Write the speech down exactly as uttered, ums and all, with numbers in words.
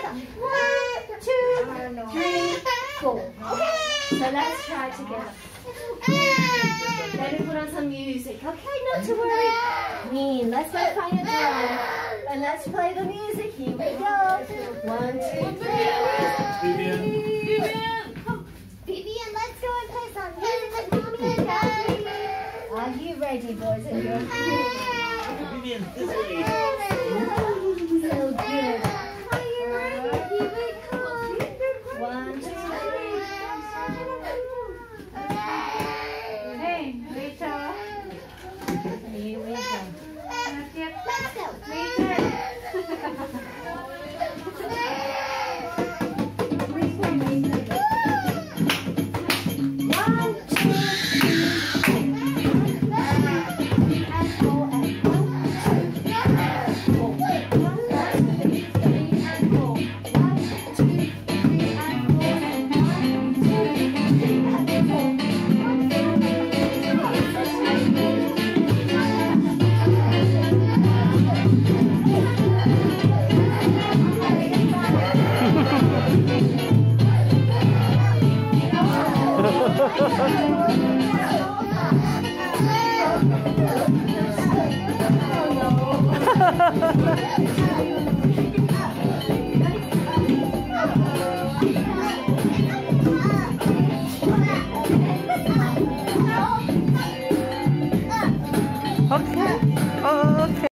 One, two, three, four. Okay, so let's try together. Let me put on some music. Okay, not to worry. Mean, let's go find a drum. And let's play the music. Here we go. One, two, three. Vivian. Vivian. Come. Vivian, let's go and play some music with Mommy and Daddy. Are you ready, boys and girls? Vivian, this way. So good. Are you ready? Here we come. One, two, three. Hey, Rachel. Here we go. Let's go. Ha ha ha!